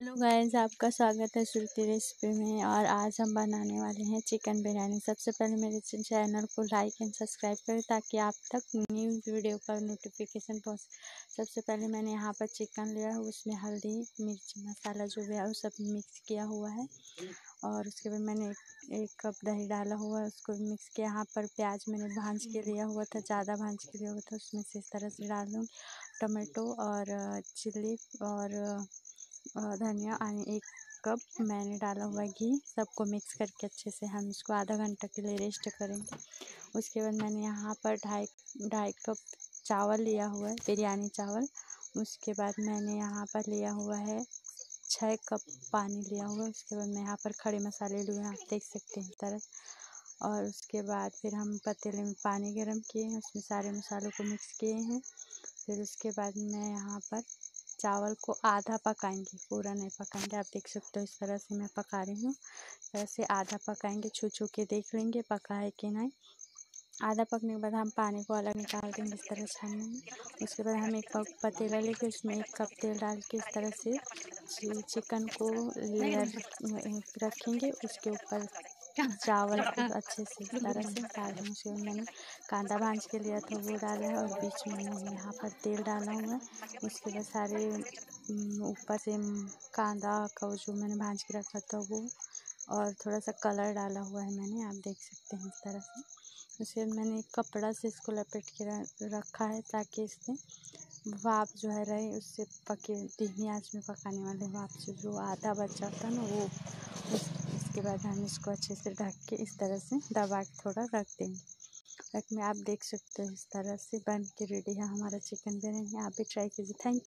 Hello guys, आपका स्वागत है श्रुति रेसिपी में। और आज हम बनाने वाले हैं चिकन बिरयानी। सबसे पहले मेरे चैनल को लाइक एंड सब्सक्राइब करें ताकि आप तक न्यू वीडियो का नोटिफिकेशन पहुंचे। सबसे पहले मैंने यहाँ पर चिकन लिया है, उसमें हल्दी मिर्च मसाला जो भी है वो सब मिक्स किया हुआ है। और उसके बाद मैंने एक कप दही डाला हुआ है, उसको मिक्स किया। यहाँ पर प्याज मैंने भांज के लिया हुआ था, ज़्यादा भांज के लिया हुआ था, उसमें से इस तरह से डाल दूँगी। टमाटो और चिल्ली और धनिया और 1 कप मैंने डाला हुआ घी, सबको मिक्स करके अच्छे से हम इसको आधा घंटा के लिए रेस्ट करेंगे। उसके बाद मैंने यहाँ पर ढाई कप चावल लिया हुआ है, बिरयानी चावल। उसके बाद मैंने यहाँ पर लिया हुआ है 6 कप पानी लिया हुआ है। उसके बाद मैं यहाँ पर खड़े मसाले लिए हैं, आप देख सकते हैं इस तरह। और उसके बाद फिर हम पतीले में पानी गर्म किए हैं, उसमें सारे मसालों को मिक्स किए हैं। फिर उसके बाद मैं यहाँ पर चावल को आधा पकाएंगे, पूरा नहीं पकाएंगे। आप देख सकते हो इस तरह से मैं पका रही हूँ। ऐसे आधा पकाएंगे, छू छू के देख लेंगे पका है कि नहीं। आधा पकने के बाद हम पानी को अलग निकाल देंगे इस तरह छानने में। उसके बाद हम एक पतीला लेके उसमें 1 कप तेल डाल के इस तरह से चिकन को लेयर रखेंगे। उसके ऊपर चावल को अच्छे से इस तरह से डाल देंगे। उसके बाद मैंने कांदा भांज के लिया था वो डाला है, और बीच में मैंने यहाँ पर तेल डाला हुआ है। उसके बाद सारे ऊपर से कांदा का जो मैंने भांज के रखा था वो, और थोड़ा सा कलर डाला हुआ है मैंने, आप देख सकते हैं इस तरह से। उसके बाद मैंने एक कपड़ा से इसको लपेट के रखा है ताकि इसमें भाप जो है रहे, उससे पके। धीमी आंच में पकाने वाले भाप से जो आधा बच जाता है ना वो, उसके बाद हम इसको अच्छे से ढक के इस तरह से दबा के थोड़ा रख देंगे। रख में आप देख सकते हो इस तरह से बन के रेडी है हमारा चिकन बिरयानी। आप भी ट्राई कीजिए। Thank you.